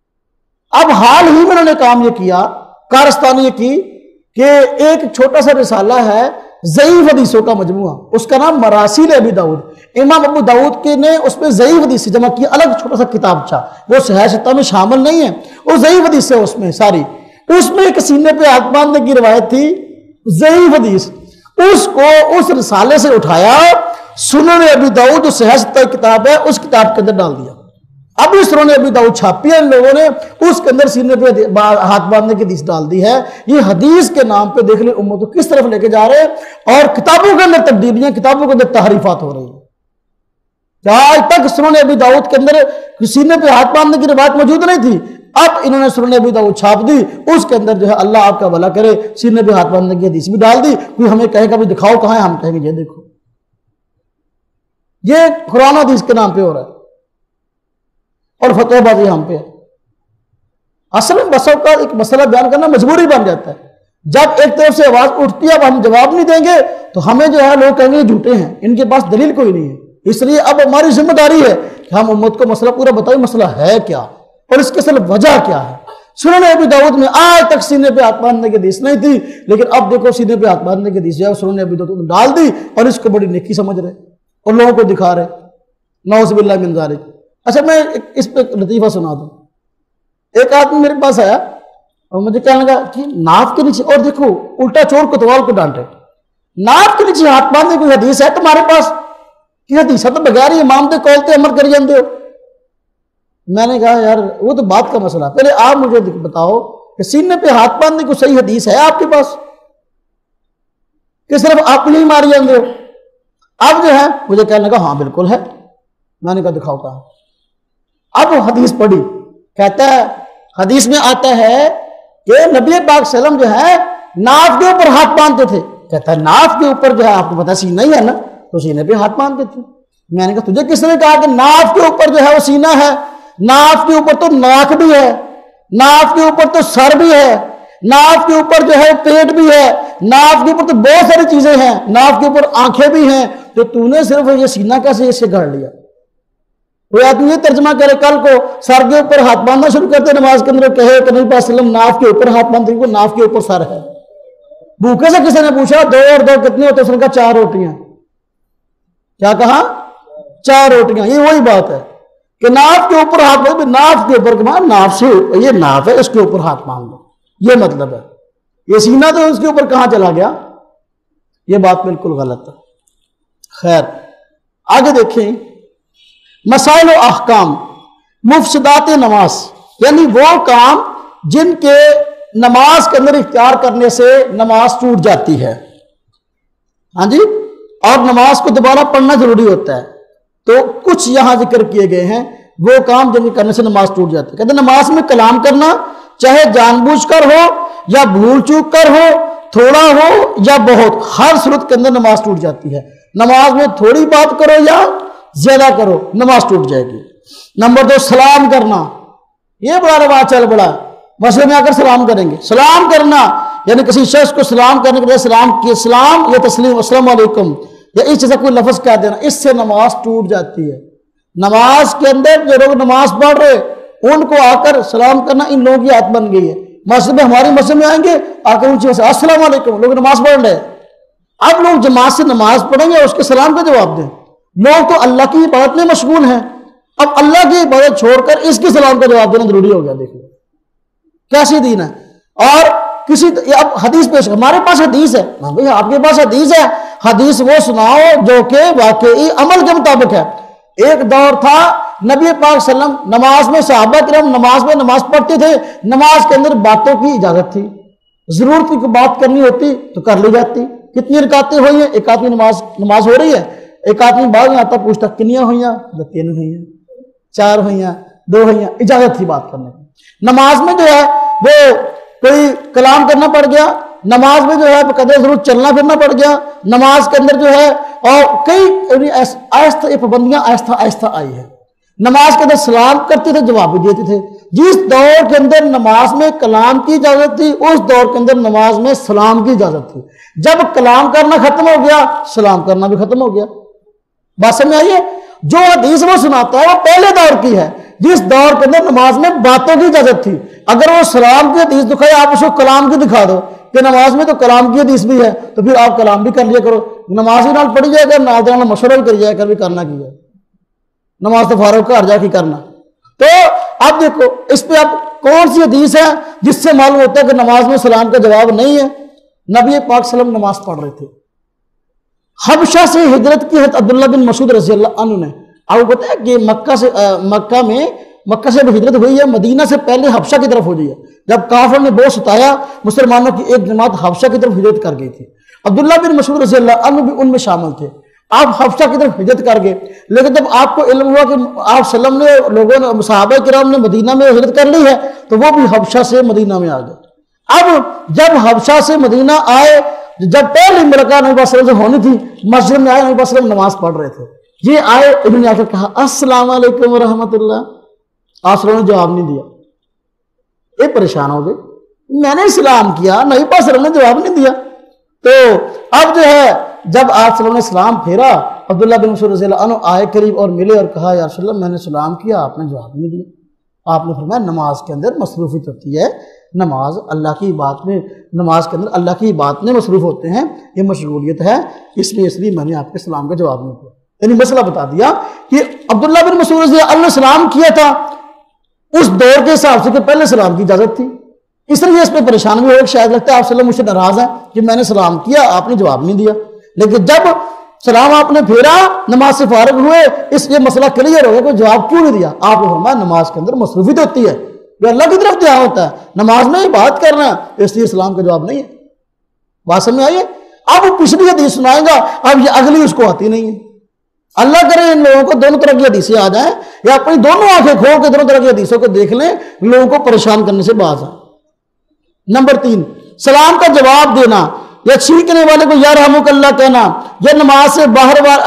اب حال ہی میں انہوں نے کام یہ کیا، کارستانی یہ کی کہ ایک چھوٹا سا رسالہ ہے ضعیف حدیثوں کا مجموعہ، اس کا نام مراسیل ابی داؤد، امام ابو داؤد کے نے اس میں ضعیف حدیث جمع کیا، الگ چھوٹا سا کتاب چھا، وہ صحاح ستہ میں شامل نہیں ہے، وہ ضعیف حدیث ہے اس میں ساری۔ اس میں ایک سینے پہ ہاتھ باندھنے کی روایت تھی ضعیف حدیث، اس کو اس رسالے سے اٹھایا، سنن ابی داؤد جو صحاح ستہ کتاب ہے اس کتاب کے اندر ڈال دیا۔ اب اس سنن ابی داؤد چھاپی ہے ان لوگوں نے، اس کے اندر سینے پہ ہاتھ باندھنے کی حدیث ڈال دی ہے۔ یہ حدیث کے نام پہ دیکھ لیں امت کو کس طرف لے کے جا رہے ہیں، اور کتابوں کے اندر تبدیلیاں، کتابوں کے اندر تحریفات ہو رہی ہیں۔ آج تک سنن ابی داؤد کے اندر سینے پہ ہاتھ باندھنے کی روایت موجود نہیں تھی، اب انہوں نے سنن ابی داؤد چھاپ دی، اس کے اندر جو ہے اللہ آپ کا بھلا کرے سینے پہ ہاتھ باندھنے کی حدیث بھی ڈال دی۔ کوئی ہمیں کہے گا بھی دکھاؤ کہاں ہے، ہم کہیں گے یہ دیکھو، یہ قرآن حدیث کے نام پہ ہو رہا ہے اور فتویٰ بازی ہم پہ ہے۔ اصل میں بسوں کا ایک مسئلہ بیان کرنا مجبوری بن جاتا ہے، جب ایک طرف سے آواز اٹھتی ہے اب ہم جواب نہیں دیں گے تو ہمیں جو ہے لوگ کہیں گے جھوٹے ہیں، ان کے پاس دلیل کوئی نہیں ہے۔ اس لیے اب ہماری ذمہ داری ہے کہ ہم امت کو مسئلہ پورا بتائیں، مسئلہ ہے کیا اور اس کی اصل وجہ کیا ہے۔ سنن ابی داؤد میں آج تک سینے پہ ہاتھ باندھنے کی حدیث نہیں تھی، لیکن اب دیکھو سینے پہ ہاتھ باندھنے کی حدیث جو ہے سنن ابی داؤد نے ڈال دی اور اس کو بڑی نیکی سمجھ رہے اور لوگوں کو دکھا رہے، نعوذ باللہ من ذالک۔ اچھا میں اس پہ لطیفہ سنا دوں۔ ایک آدمی میرے پاس آیا اور مجھے کہنے لگا کہ ناف کے نیچے، اور دیکھو الٹا چور کوتوال کو ڈانٹے، ناف کے نیچے ہاتھ باندھنے کوئی حدیث ہے تمہارے پاس؟ کہ حدیث ہے تو بغیر امام دے قول تے عمل کر جاندے ہو۔ میں نے کہا یار وہ تو بات کا مسئلہ، پہلے آپ مجھے بتاؤ کہ سینے پہ ہاتھ باندھنے کو صحیح حدیث ہے آپ کے پاس کہ صرف آپ نہیں ماری جاندے ہو؟ اب جو ہے مجھے کہنے لگا ہاں بالکل ہے۔ میں نے کہا دکھاؤ کہاں؟ اب وہ حدیث پڑھی، کہتا ہے حدیث میں آتا ہے کہ نبی پاک صلی اللہ علیہ وسلم جو ہے ناف کے اوپر ہاتھ باندھتے تھے۔ کہتا ہے ناف کے اوپر جو ہے آپ کو پتا سینہ ہی ہے نا، تو سینے پہ ہاتھ باندھتے تھے۔ میں نے کہا تجھے کس نے کہا کہ ناف کے اوپر جو ہے وہ سینہ ہے؟ ناف کے اوپر تو ناک بھی ہے، ناف کے اوپر تو سر بھی ہے، ناف کے اوپر جو ہے پیٹ بھی ہے، ناف کے اوپر تو بہت ساری چیزیں ہیں، ناف کے اوپر آنکھیں بھی ہیں، تو تو نے صرف یہ سینہ کیسے اسے گھڑ لیا؟ کوئی آدمی یہ ترجمہ کرے کل کو سر کے اوپر ہاتھ باندھنا شروع کرتے نماز کے اندر، کہے کہ نبی صلی اللہ علیہ وسلم ناف کے اوپر ہاتھ باندھتے ہیں، ناف کے اوپر سر ہے۔ بھوکے سے کسی نے پوچھا 2 اور 2 کتنی ہوتے؟ اس نے کہا 4 روٹیاں۔ کیا کہا؟ 4 روٹیاں۔ یہ وہی بات ہے کہ ناف کے اوپر ہاتھ باندھو، ناف کے اوپر ناف سے یہ ناف ہے اس کے اوپر ہاتھ باندھ دو، یہ مطلب ہے۔ یہ سینہ تو اس کے اوپر کہاں چلا گیا؟ یہ بات بالکل غلط ہے۔ خیر آگے دیکھیں، مسائل و احکام، مفسدات نماز، یعنی وہ کام جن کے نماز کے اندر اختیار کرنے سے نماز ٹوٹ جاتی ہے، ہاں جی، اور نماز کو دوبارہ پڑھنا ضروری ہوتا ہے۔ تو کچھ یہاں ذکر کیے گئے ہیں وہ کام جن کے کرنے سے نماز ٹوٹ جاتی ہے۔ کہتے ہیں نماز میں کلام کرنا چاہے جان بوجھ کر ہو یا بھول چوک کر ہو، تھوڑا ہو یا بہت، ہر صورت کے اندر نماز ٹوٹ جاتی ہے۔ نماز میں تھوڑی بات کرو یا زیادہ کرو، نماز ٹوٹ جائے گی۔ نمبر 2، سلام کرنا، یہ بڑا رواج چل پڑا ہے، مسجد میں آ کر سلام کریں گے۔ سلام کرنا یعنی کسی شخص کو سلام کرنے کے لیے سلام یا تسلیم، السلام علیکم، یا اس جیسا کوئی لفظ کہہ دینا، اس سے نماز ٹوٹ جاتی ہے۔ نماز کے اندر جو لوگ نماز پڑھ رہے ان کو آ کر سلام کرنا ان لوگوں کی عادت بن گئی ہے۔ مسجد میں، ہماری مسجد میں آئیں گے، آ کر اونچی سے السلام علیکم، لوگ نماز پڑھ رہے ہیں۔ اب لوگ جماعت سے نماز پڑھیں گے اور اس کے سلام کا جواب دیں۔ لوگ تو اللہ کی عبادت میں مشغول ہیں، اب اللہ کی عبادت چھوڑ کر اس کے سلام کا جواب دینا ضروری ہو گیا۔ دیکھو کیسی دین ہے۔ اور کسی اب حدیث پیش، ہمارے پاس حدیث ہے، بھائی آپ کے پاس حدیث ہے، حدیث وہ سناؤ جو کہ واقعی عمل کے مطابق ہے۔ ایک دور تھا نبی پاک صلی اللہ علیہ وسلم نماز میں، صحابہ کرام نماز میں نماز پڑھتے تھے، نماز کے اندر باتوں کی اجازت تھی، ضرورت کی کوئی بات کرنی ہوتی تو کر لی جاتی۔ کتنی رکعتیں ہوئی ہیں؟ ایک آدمی نماز ہو رہی ہے، ایک آدمی بعد میں آتا پوچھتا کنیاں ہوئی ہیں؟ 3 ہوئی ہیں، 4 ہوئی ہیں، 2 ہوئی ہیں، اجازت تھی بات کرنے کی۔ نماز میں جو ہے وہ کوئی کلام کرنا پڑ گیا، نماز میں جو ہے بقدر ضرورت چلنا پھرنا پڑ گیا، نماز کے اندر جو ہے اور کئی آہستہ یہ پابندیاں آہستہ آہستہ آئی ہیں۔ نماز کے اندر سلام کرتے تھے، جواب بھی دیتے تھے۔ جس دور کے اندر نماز میں کلام کی اجازت تھی اس دور کے اندر نماز میں سلام کی اجازت تھی۔ جب کلام کرنا ختم ہو گیا سلام کرنا بھی ختم ہو گیا۔ بات سمجھ آئیے؟ جو حدیث وہ سناتا ہے وہ پہلے دور کی ہے، جس دور کے اندر نماز میں باتوں کی اجازت تھی۔ اگر وہ سلام کی حدیث دکھائے آپ اس کو کلام کی دکھا دو کہ نماز میں تو کلام کی حدیث بھی ہے، تو پھر آپ کلام بھی کر لیا کرو، نماز ہی نال پڑھی جائے گا، نال دال مشورہ بھی کر جائے گا، بھی کرنا کی ہے، نماز تو فارغ گھر جا کے کرنا۔ تو اب دیکھو اس پہ اب کون سی حدیث ہے جس سے معلوم ہوتا ہے کہ نماز میں سلام کا جواب نہیں ہے؟ نبی پاک صلی اللہ علیہ وسلم نماز پڑھ رہے تھے، حبشہ سے ہجرت کی حضرت عبداللہ بن مسعود رضی اللہ عنہ نے، آپ کو پتہ ہے کہ مکہ سے ہجرت ہوئی ہے، مدینہ سے پہلے حبشہ کی طرف ہو گئی ہے۔ جب کافر نے بہت ستایا مسلمانوں کی ایک جماعت حبشہ کی طرف ہجرت کر گئی تھی، عبداللہ بن مسعود رضی اللہ عنہ بھی ان میں شامل تھے۔ آپ حبشہ کی طرف ہجرت کر گئے، لیکن جب آپ کو علم ہوا کہ آپ صلی اللہ علیہ وسلم نے لوگوں نے صحابہ کرام نے مدینہ میں ہجرت کر لی ہے تو وہ بھی حبشہ سے مدینہ میں آ گئے۔ اب جب حبشہ سے مدینہ آئے، جب پہلی ملاقات نبی صلی اللہ علیہ وسلم سے ہونی تھی، مسجد میں آئے، نبی صلی اللہ علیہ وسلم نماز پڑھ رہے تھے، یہ آئے، انہوں نے آ کر کہا السلام علیکم ورحمۃ اللہ، آپ صلی اللہ علیہ وسلم نے جواب نہیں دیا۔ یہ پریشان ہو گئے، میں نے سلام کیا، نبی پاک صلی اللہ علیہ وسلم نے جواب نہیں دیا۔ تو اب جو ہے جب آپ صلی اللہ علیہ وسلم نے سلام پھیرا، عبداللہ بن مسعود رضی اللہ عنہ آئے قریب اور ملے اور کہا یا رسول اللہ میں نے سلام کیا، آپ نے جواب نہیں دیا۔ آپ نے فرمایا نماز کے اندر مصروفیت ہوتی ہے، نماز اللہ کی بات میں، نماز کے اندر اللہ کی بات میں مصروف ہوتے ہیں، یہ مشغولیت ہے، اس لیے میں نے آپ کے سلام کا جواب نہیں دیا۔ یعنی مسئلہ بتا دیا کہ عبداللہ بن مسعود رضی اللہ عنہ نے سلام کیا تھا اس دور کے حساب سے کہ پہلے سلام کی اجازت تھی، اس لیے اس پہ پریشان بھی ہو، شاید لگتا ہے آپ صلی اللہ علیہ وسلم مجھ سے ناراض ہیں کہ میں نے سلام کیا آپ نے جواب نہیں دیا، لیکن جب سلام آپ نے پھیرا نماز سے فارغ ہوئے، اس یہ مسئلہ کلیئر ہو گیا کہ جواب کیوں نہیں دیا۔ آپ نے فرمایا نماز کے اندر مصروفیت ہوتی ہے، یہ اللہ کی طرف دھیان ہوتا ہے، نماز میں بات کرنا ہے، اس لیے اسلام کا جواب نہیں ہے۔ بات سمجھ آئیے؟ اب پچھلی حدیث سنائے گا، اب یہ اگلی اس کو آتی نہیں ہے۔ اللہ کرے ان لوگوں کو دونوں طرح کی حدیثیں آ جائیں، یا اپنی دونوں آنکھیں کھول کے دونوں طرح کی حدیثوں کو دیکھ لیں، لوگوں کو پریشان کرنے سے باز آئیں۔ نمبر 3، سلام کا جواب دینا یا چھینکنے والے کو یا رحمک اللہ کہنا، یا نماز سے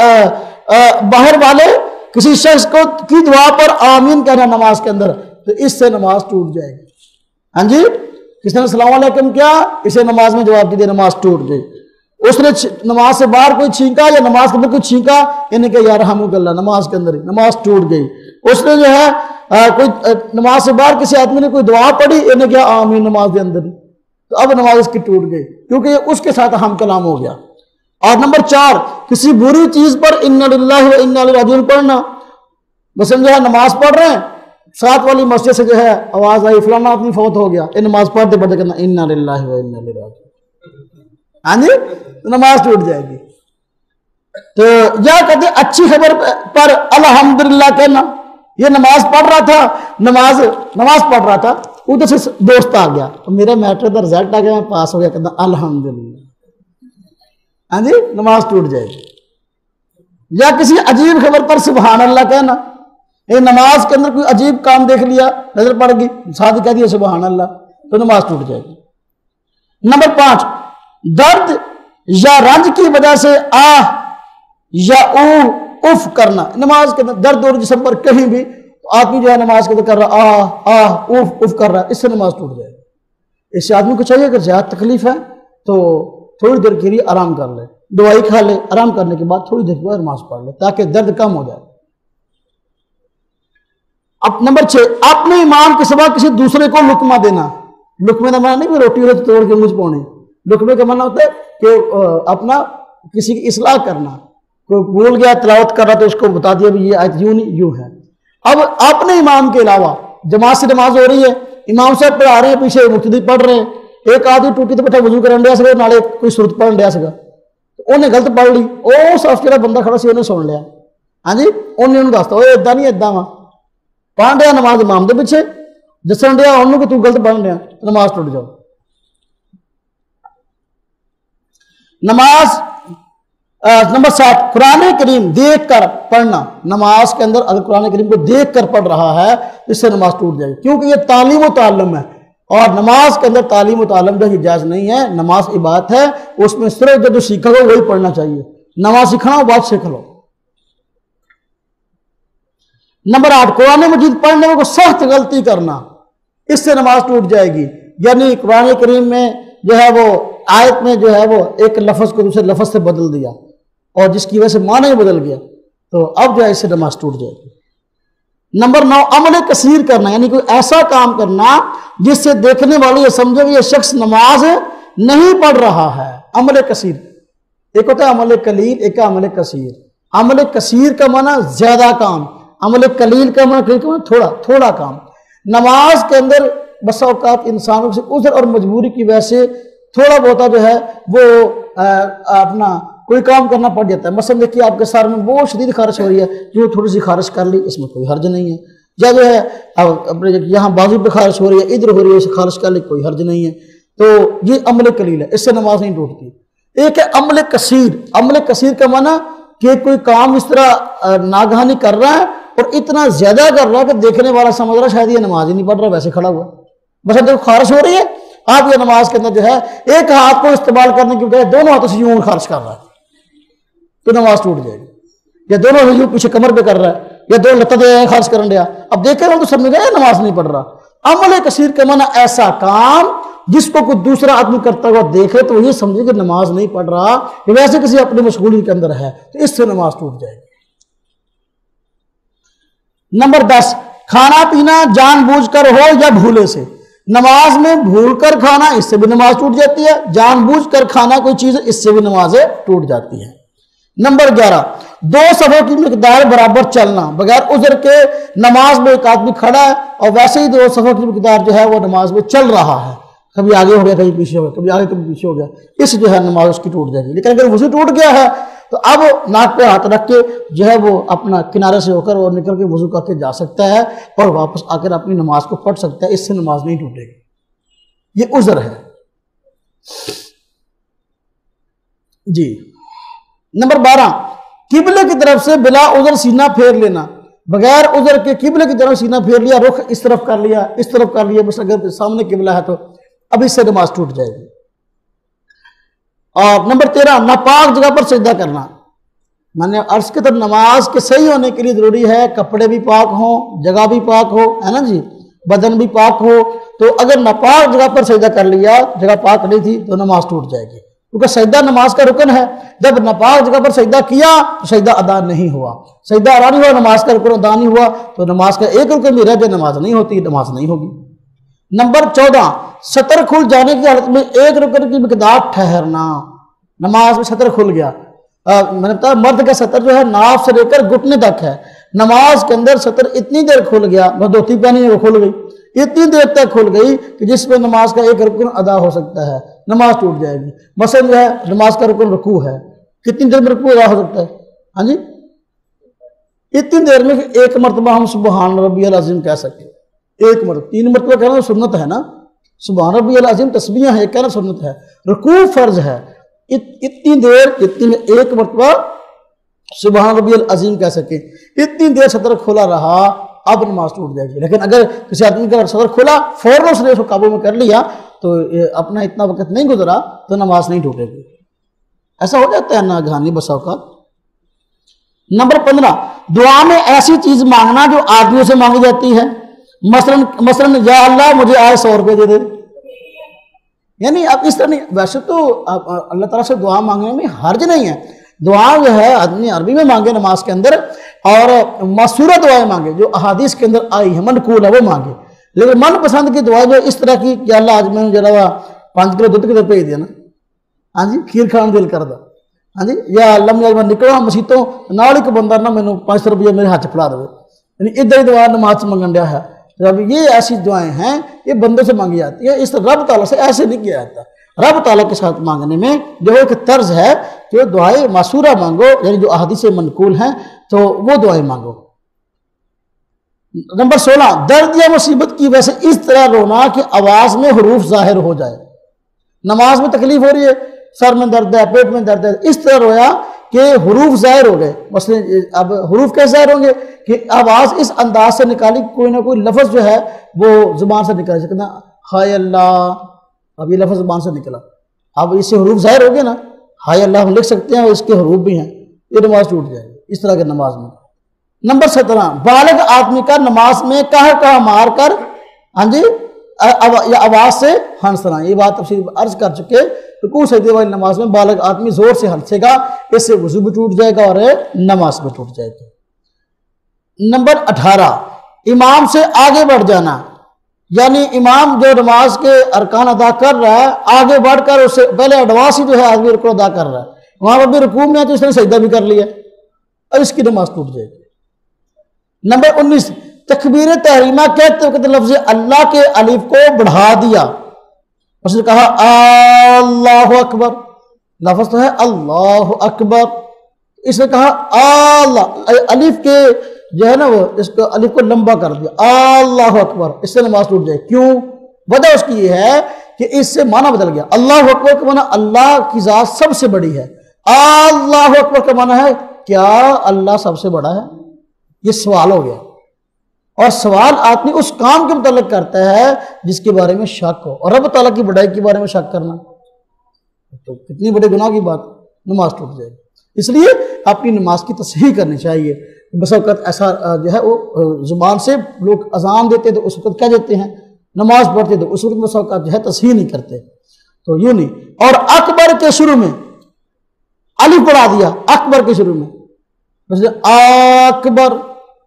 باہر والے کسی شخص کو کی دعا پر آمین کہنا نماز کے اندر، تو اس سے نماز ٹوٹ جائے گی۔ ہاں جی، کس نے السلام علیکم کیا، اسے نماز میں جواب دے نماز ٹوٹ گئی۔ اس نے نماز سے باہر کوئی چھینکا یا نماز کے اندر کوئی چھینکا، یعنی کہ یا رحمک اللہ، نماز کے اندر ہی نماز ٹوٹ گئی۔ اس نے جو ہے کوئی نماز سے باہر کسی آدمی نے کوئی دعا پڑھی، یعنی کہ آمین نماز کے اندر ہی، تو اب نماز اس کی ٹوٹ گئی کیونکہ یہ اس کے ساتھ ہم کلام ہو گیا۔ اور نمبر 4، کسی بری چیز پر انا للہ و انا الیہ راجعون پڑھنا، مثلا جو ہے نماز پڑھ رہے ہیں، ساتھ والی مسجد سے جو ہے آواز آئی فلانا آدمی فوت ہو گیا، یہ نماز پڑھتے پڑھتے کہنا انا للہ و انا الیہ راجعون، ہاں جی، نماز ٹوٹ جائے گی۔ تو یا کہتے ہیں اچھی خبر پر الحمدللہ کہنا، یہ نماز پڑھ رہا تھا، نماز پڑھ رہا تھا، ادھر سے دوست آ گیا تو میرا میٹرک کا رزلٹ آ گیا, میں پاس ہو گیا, کہتا الحمدللہ, ہاں جی نماز ٹوٹ جائے گی. یا کسی عجیب خبر پر سبحان اللہ کہنا, نماز کے اندر کوئی عجیب کام دیکھ لیا, نظر پڑ گئی, ساتھ کہہ دیا سبحان اللہ, تو نماز ٹوٹ جائے گی. نمبر 5, درد یا رنج کی وجہ سے آہ یا اف کرنا. نماز کے اندر درد اور جسم پر کہیں بھی آدمی جو ہے نماز کے اندر کر رہا آہ اف کر رہا ہے, اس سے نماز ٹوٹ جائے گی. اس سے آدمی کو چاہیے اگر زیادہ تکلیف ہے تو تھوڑی دیر کے لیے آرام کر لے, دوائی کھا لے, آرام کرنے کے بعد تھوڑی دیر کے بعد نماز پڑھ لے تاکہ درد کم ہو جائے. اب نمبر 6, اپنے ایمان کے سوا کسی دوسرے کو لقمہ دینا. لقمے کا معنی نہیں کہ روٹی روٹی توڑ کے مجھ پونے, لقمے کا معنی ہوتا ہے کہ اپنا کسی کی اصلاح کرنا. کوئی بھول گیا تلاوت کر رہا تو اس کو بتا دیا بھی یہ آیت یوں نہیں یوں ہے. اب اپنے امام کے علاوہ جماعت سے نماز ہو رہی ہے, امام صاحب پڑھا رہے ہیں, پیچھے مقتدی پڑھ رہے ہیں, ایک آدمی ٹوٹی تو بیٹھا وضو کرن ڈیا سکا, نالے کوئی صورت پڑھن ڈیا سکا, انہیں غلط پڑھ لی, او صاف جڑا بندہ کھڑا سی انہیں سن لیا, ہاں جی انہیں دستا اوے اداں نہیں اداں وا, پڑھ ڈیا نماز امام دے پیچھے, دسن ڈیا انہوں کہ تو غلط پڑھ ڈیا, نماز ٹوٹ جاؤ. نماز نمبر 7, قرآن کریم دیکھ کر پڑھنا. نماز کے اندر اگر قرآن کریم کو دیکھ کر پڑھ رہا ہے اس سے نماز ٹوٹ جائے گی, کیونکہ یہ تعلیم و تعلم ہے, اور نماز کے اندر تعلیم و تعلم جو جائز نہیں ہے. نماز عبادت ہے, اس میں صرف جو سیکھا ہو وہی پڑھنا چاہیے. نماز سیکھنا ہو بات سیکھ لو. نمبر 8, قرآن مجید پڑھنے میں کوئی سخت غلطی کرنا, اس سے نماز ٹوٹ جائے گی. یعنی قرآن کریم میں جو ہے وہ آیت میں جو ہے وہ ایک لفظ کو دوسرے لفظ سے بدل دیا اور جس کی وجہ سے معنی ہی بدل گیا, تو اب جو ہے اس سے نماز ٹوٹ جائے گی. نمبر 9, عمل کثیر کرنا, یعنی کوئی ایسا کام کرنا جس سے دیکھنے والے یہ سمجھے کہ یہ شخص نماز نہیں پڑھ رہا ہے. عمل کثیر, ایک ہوتا ہے عمل قلیل, ایک ہے عمل کثیر. عمل کثیر کا معنی زیادہ کام, عمل قلیل کا معنی تھوڑا کام. نماز کے اندر بسا اوقات انسانوں سے عذر اور مجبوری کی وجہ سے تھوڑا بہت جو ہے وہ اپنا کوئی کام کرنا پڑ جاتا ہے. مثلا دیکھیے آپ کے سر میں بہت شدید خارش ہو رہی ہے, جو تھوڑی سی خارش کر لی اس میں کوئی حرج نہیں ہے. یا جو ہے اپنے یہاں بازو پہ خارش ہو رہی ہے, ادھر ہو رہی ہے, اسے خارش کر لی کوئی حرج نہیں ہے. تو یہ عمل قلیل ہے, اس سے نماز نہیں ٹوٹتی. ایک ہے عمل کثیر. عمل کثیر کا معنی کہ کوئی کام اس طرح ناگہانی کر رہا ہے اور اتنا زیادہ کر رہا ہے کہ دیکھنے والا سمجھ رہا شاید یہ نماز ہی نہیں پڑھ رہا, ویسے کھڑا ہوا. مثلا جب خارش ہو رہی ہے, آپ یہ نماز کے اندر جو ہے ایک ہاتھ کو استعمال کرنے کی بجائے دونوں ہاتھوں سے یوں خارش کر رہا ہے تو نماز ٹوٹ جائے گی. یا دونوں یوں پیچھے کمر پہ کر رہا ہے, یا دونوں لتیں دے خارش کرن دیا, اب دیکھ رہے ہو تو سمجھ گئے نماز نہیں پڑھ رہا. عمل کثیر کا معنی ایسا کام جس کو کوئی دوسرا آدمی کرتا ہوا دیکھے تو یہ سمجھے کہ نماز نہیں پڑھ رہا, ویسے کسی اپنی مشغولی کے اندر ہے, تو اس سے نماز ٹوٹ جائے گی. نمبر 10, کھانا پینا جان بوجھ کر ہو یا بھولے سے. نماز میں بھول کر کھانا, اس سے بھی نماز ٹوٹ جاتی ہے. جان بوجھ کر کھانا کوئی چیز, اس سے بھی نماز ٹوٹ جاتی ہے. نمبر 11, 2 صفوں کی مقدار برابر چلنا بغیر عذر کے. نماز میں ایک آدمی کھڑا ہے اور ویسے ہی 2 صفوں کی مقدار جو ہے وہ نماز میں چل رہا ہے, کبھی آگے ہو گیا کبھی پیچھے ہو گیا, کبھی آگے کبھی پیچھے ہو گیا, اس جو ہے نماز اس کی ٹوٹ جائے گی. لیکن اگر وضو ٹوٹ گیا ہے تو اب ناک پہ ہاتھ رکھ کے جو ہے وہ اپنا کنارے سے ہو کر اور نکل کے وضو کر کے جا سکتا ہے اور واپس آ کر اپنی نماز کو پڑھ سکتا ہے. اس سے نماز نہیں ٹوٹے گی, یہ عذر ہے جی. نمبر 12, قبلے کی طرف سے بلا عذر سینہ پھیر لینا. بغیر عذر کے قبلے کی طرف سینہ پھیر لیا, رخ اس طرف کر لیا, اس طرف کر لیا, بس اگر سامنے قبلہ ہے تو اب اس سے نماز ٹوٹ جائے گی. اور نمبر 13, ناپاک جگہ پر سجدہ کرنا. میں نے عرض کی طرف نماز کے صحیح ہونے کے لیے ضروری ہے کپڑے بھی پاک ہوں, جگہ بھی پاک ہو, ہے نا جی, بدن بھی پاک ہو. تو اگر ناپاک جگہ پر سجدہ کر لیا, جگہ پاک نہیں تھی, تو نماز ٹوٹ جائے گی, کیونکہ سجدہ نماز کا رکن ہے. جب ناپاک جگہ پر سجدہ کیا تو سجدہ ادا نہیں ہوا, سجدہ ادا نہیں ہوا, نماز کا رکن ادا نہیں ہوا, تو نماز کا ایک رکن بھی رہ جائے نماز نہیں ہوتی, نماز نہیں ہوگی. نمبر 14, سطر کھل جانے کی حالت میں ایک رکن کی مقدار ٹھہرنا. نماز میں سطر کھل گیا, میں نے بتایا مرد کا سطر جو ہے ناف سے لے کر گھٹنے تک ہے. نماز کے اندر سطر اتنی دیر کھل گیا, بس دھوتی پہنی ہے وہ کھل گئی, اتنی دیر تک کھل گئی کہ جس میں نماز کا ایک رکن ادا ہو سکتا ہے, نماز ٹوٹ جائے گی. مثلا جو ہے نماز کا رکن رکوع ہے, کتنی دیر میں رکوع ادا ہو سکتا ہے؟ ہاں جی, اتنی دیر میں ایک مرتبہ ہم سبحان ربی العظیم کہہ سکتے. ایک مرتبہ، 3 مرتبہ کہنا سنت ہے نا، سبحان ربی العظیم تسبیح ہے کہنا سنت ہے، رکوع فرض ہے، اتنی دیر جتنی میں ایک مرتبہ سبحان ربی العظیم کہہ سکیں، اتنی دیر صدر کھلا رہا اب نماز ٹوٹ جائے گی۔ لیکن اگر کسی آدمی کا صدر کھلا فوراً اس نے اس کو قابو میں کر لیا تو اپنا اتنا وقت نہیں گزرا تو نماز نہیں ٹوٹے گی۔ ایسا ہو جاتا ہے ناگہانی بسا اوقات۔ نمبر 15، دعا میں ایسی چیز مانگنا جو آدمیوں سے مانگی جاتی ہے، مثلا یا اللہ مجھے آج 100 روپے دے دے، یعنی اب اس طرح نہیں، ویسے تو اللہ تعالیٰ سے دعا مانگنے میں حرج نہیں ہے، دعا جو ہے آدمی عربی میں مانگے نماز کے اندر، اور مسورہ دعائیں مانگے جو احادیث کے اندر آئی ہیں منقول ہے وہ مانگے، لیکن من پسند کی دعا جو اس طرح کی کہ اللہ آج میں نے ذرا 5 کلو دودھ کے بھیج دیا نا، ہاں جی کھیر کھان دل کر دا، ہاں جی یا اللہ میں نکلا مسیتوں نال ایک بندہ نہ مینوں 500 روپیہ میرے ہاتھ پھڑا دے، یعنی ادھر ہی دعا نماز سے منگن دیا ہے۔ جب یہ ایسی دعائیں ہیں یہ بندوں سے مانگی جاتی ہیں، اس رب تعالیٰ سے ایسے نہیں کیا جاتا۔ رب تعالیٰ کے ساتھ مانگنے میں جو ایک طرز ہے کہ دعائیں معصورہ مانگو، یعنی جو احادیث منقول ہیں تو وہ دعائیں مانگو۔ نمبر 16، درد یا مصیبت کی وجہ سے اس طرح رونا کہ آواز میں حروف ظاہر ہو جائے۔ نماز میں تکلیف ہو رہی ہے، سر میں درد ہے، پیٹ میں درد ہے، اس طرح رویا کہ حروف ظاہر ہو گئے۔ مثلا اب حروف کیسے ظاہر ہوں گے کہ آواز اس انداز سے نکالی، کوئی نہ کوئی لفظ جو ہے وہ زبان سے نکل سکتا، ہائے اللہ، اب یہ لفظ زبان سے نکلا، اب اس سے حروف ظاہر ہو گئے نا، ہائے اللہ ہم لکھ سکتے ہیں اور اس کے حروف بھی ہیں، یہ نماز ٹوٹ جائے گی اس طرح کے نماز میں۔ نمبر 17، بالغ آدمی کا نماز میں کہا مار کر ہاں جی یا آواز سے ہنسنا، یہ بات تفصیل عرض کر چکے، رکوع سجدے والی نماز میں بالغ آدمی زور سے ہنسے گا، اس سے وضو بھی ٹوٹ جائے گا اور نماز بھی ٹوٹ جائے گی۔ نمبر 18، امام سے آگے بڑھ جانا، یعنی امام جو نماز کے ارکان ادا کر رہا ہے آگے بڑھ کر اس سے پہلے ایڈوانس ہی جو ہے آدمی رکوع ادا کر رہا ہے، وہاں ابھی رکوع میں ہے تو اس نے سجدہ بھی کر لیا اور اس کی نماز ٹوٹ جائے گی۔ نمبر 19، تکبیر تحریمہ کہتے وقت لفظ اللہ کے الف کو بڑھا دیا، اس نے کہا اللہ اکبر، لفظ تو ہے اللہ اکبر، اس نے کہا اللہ، الف کے جو ہے نا وہ اس کو الف کو لمبا کر دیا اللہ اکبر، اس سے نماز ٹوٹ جائے۔ کیوں؟ وجہ اس کی یہ ہے کہ اس سے معنی بدل گیا، اللہ اکبر کا معنی اللہ کی ذات سب سے بڑی ہے، اللہ اکبر کا معنی ہے کیا اللہ سب سے بڑا ہے؟ یہ سوال ہو گیا، اور سوال آدمی اس کام کے متعلق کرتا ہے جس کے بارے میں شک ہو، اور رب تعالیٰ کی بڑائی کے بارے میں شک کرنا تو کتنی بڑے گناہ کی بات، نماز ٹوٹ جائے گی۔ اس لیے اپنی نماز کی تصحیح کرنی چاہیے۔ بس اوقات ایسا جو ہے وہ زبان سے لوگ اذان دیتے تو اس وقت کیا دیتے ہیں، نماز پڑھتے تو اس وقت بس اوقات جو ہے تصحیح نہیں کرتے، تو یوں نہیں۔ اور اکبر کے شروع میں الف پڑھا دیا، اکبر کے شروع میں اکبر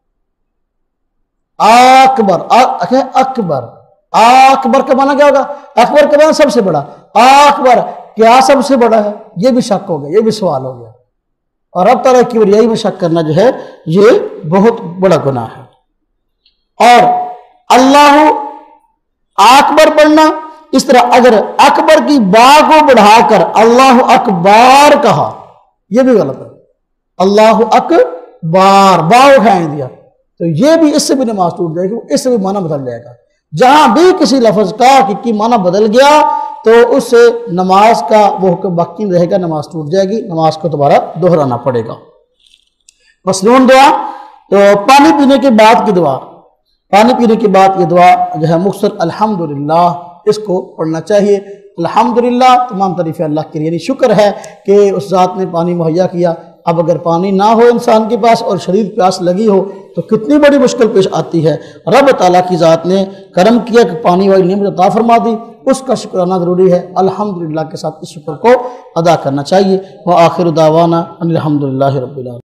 اکبر اکبر، اکبر کا معنی کیا ہوگا؟ اکبر کا معنی سب سے بڑا، اکبر کیا سب سے بڑا ہے؟ یہ بھی شک ہو گیا، یہ بھی سوال ہو گیا، اور رب تعالیٰ کی بڑائی میں شک کرنا جو ہے یہ بہت بڑا گناہ ہے۔ اور اللہ اکبر پڑھنا، اس طرح اگر اکبر کی با کو بڑھا کر اللہ اکبار کہا یہ بھی غلط ہے، اللہ اکبار با اٹھائیں دیا تو یہ بھی، اس سے بھی نماز ٹوٹ جائے گی، اس سے بھی معنی بدل جائے گا۔ جہاں بھی کسی لفظ کا کی معنی بدل گیا تو اس سے نماز کا وہ حکم باقی رہے گا، نماز ٹوٹ جائے گی، نماز کو دوبارہ دہرانا پڑے گا۔ مسنون دعا، تو پانی پینے کے بعد کی دعا، پانی پینے کے بعد یہ دعا جو ہے مختصر الحمدللہ، اس کو پڑھنا چاہیے۔ الحمدللہ تمام تعریفیں اللہ کے لیے، یعنی شکر ہے کہ اس ذات نے پانی مہیا کیا۔ اب اگر پانی نہ ہو انسان کے پاس اور شدید پیاس لگی ہو تو کتنی بڑی مشکل پیش آتی ہے، رب تعالیٰ کی ذات نے کرم کیا کہ پانی والی نعمت عطا فرما دی، اس کا شکرانہ ضروری ہے۔ الحمدللہ کے ساتھ اس شکر کو ادا کرنا چاہیے۔ وآخر دعوانا ان الحمدللہ رب العالمین۔